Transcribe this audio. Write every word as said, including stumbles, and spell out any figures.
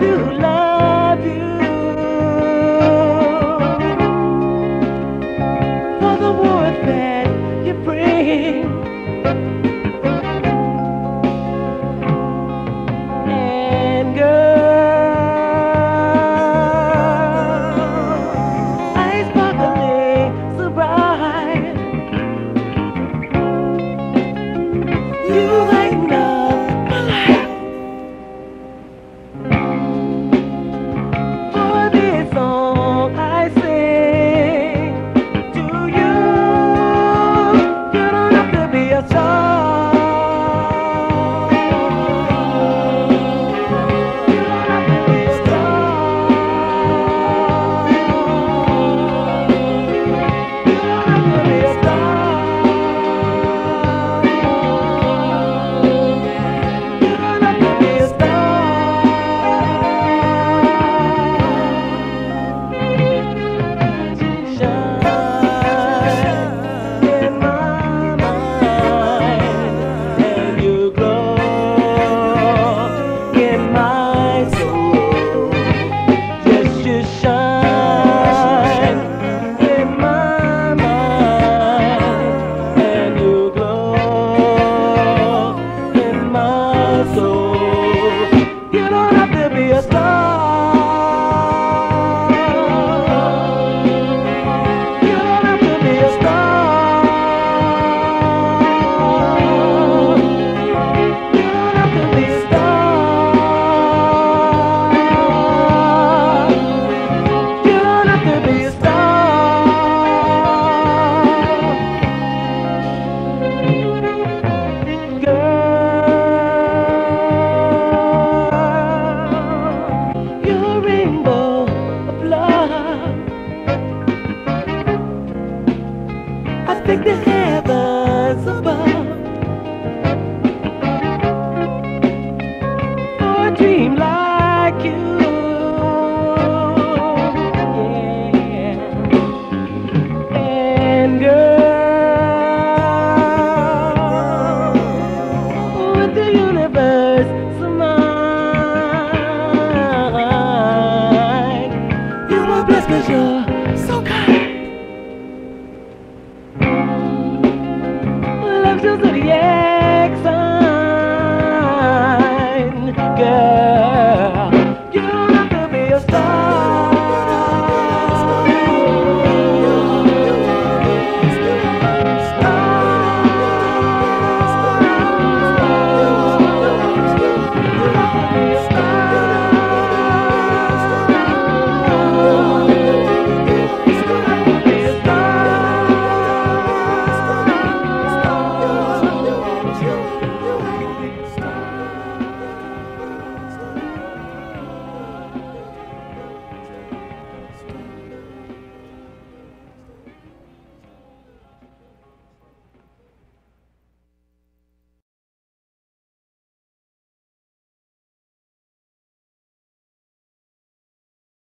to love you for the warmth that you bring. And girl, eyes sparkling so bright, you lighten up my life. For this song I sing to you, you don't have to be a star. You don't have to be a star. You don't have to be a star. You don't have to be a star. Shine in my mind, and you glow in my soul. Yes, you shine in my mind, and you glow in my soul. You don't have to be a star. You don't have to be a star. You don't have to be a star. You don't have to be a star. Girl, you're a rainbow of love. I think that